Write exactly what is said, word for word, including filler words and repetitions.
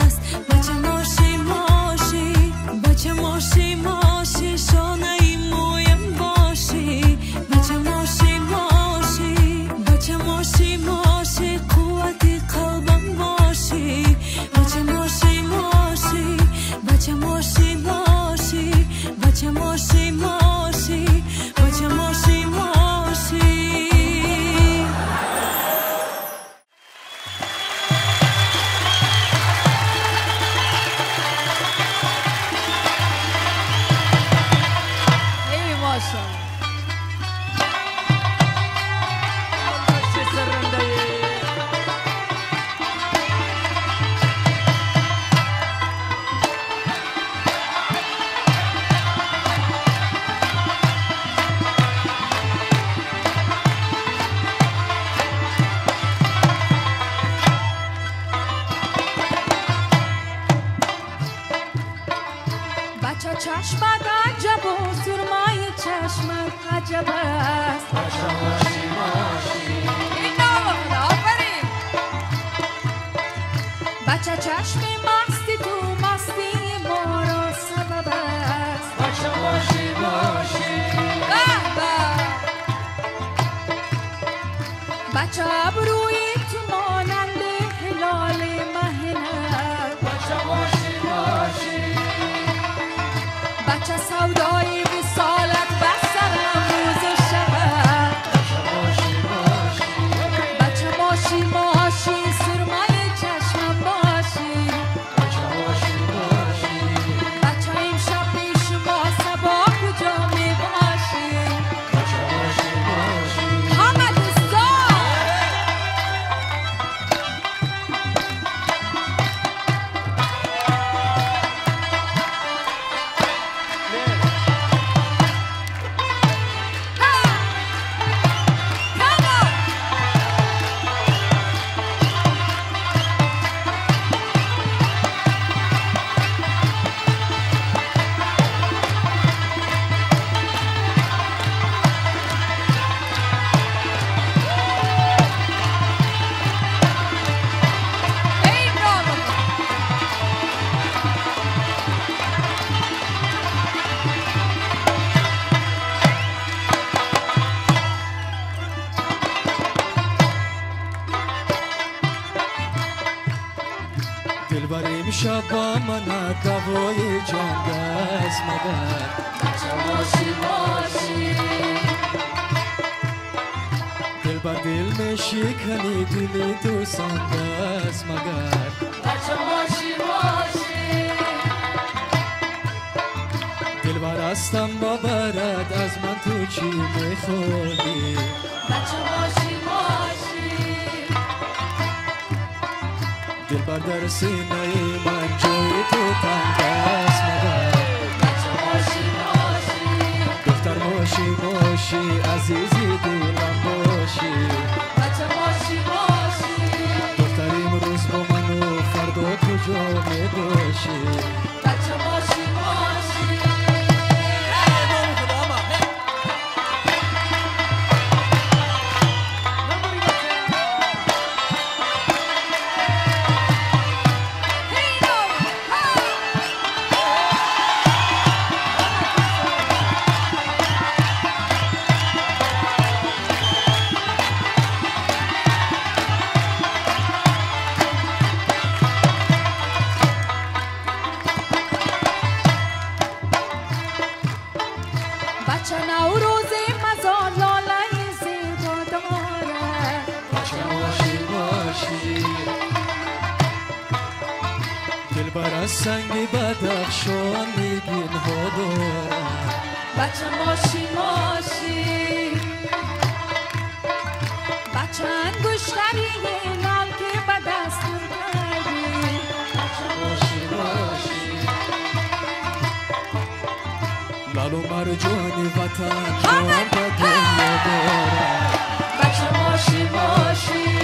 است. بچه ماشی ماشی بچه ماشی ماشی شانه مویم باشی. بچه ماشی ماشی بچه ماشی ماشی قوتی قلبم باشی. بچه ماشی ماشی بچه ماشی ماشی بچه ماشی ماشی بچه ماشی ماشی. ای ماشاءالله. بچه چشمت عجب و سرمای چشمت عجب است. بچه ماشی ماشی اینا آفرین. بچه چشم مستی تو مستی ما را سبب است. بچه ماشی ماشی به به. بچه ابروی تو مانند هلال مهنه. بچه ماشی ماشی بچه سودای وصالت بر سرم روز و شب. بچه ماشی ماشی بچه ماشی ماشی سرمای چشمم باشی. بچه ماشی ماشی بچه امشب پیش ما صبا کجا می باشی. بچه ماشی ماشی همه دوستان دلبر امشب با من دوای جنگ است مگر. بچه ماشی ماشی دلبر دل میشکنی دلی تو سنگ است مگر. بچه ماشی ماشی دلبر هستم ببرد از من تو چی میخوری. بچه ماشی ماشی دلبر در سینه من جای تو تنگ است مگر. بچه ماشی ماشی دختر ماشی ماشی عزیزی دلم باشی. بچه ماشی ماشی دختر امروز با من و فردا کجا می باشی. بچه ماشی ماشی بچه نوروز مزار لاله زیبا داره. بچه ماشی ماشی دلبر از سنگ بدخشان میگین ها دارم. بچه ماشی ماشی بچه انگشتری لال که به دستم کردی. بچه ماشی ماشی لال و مرجان وطن جان به دنیا دارم. بچه ماشی ماشی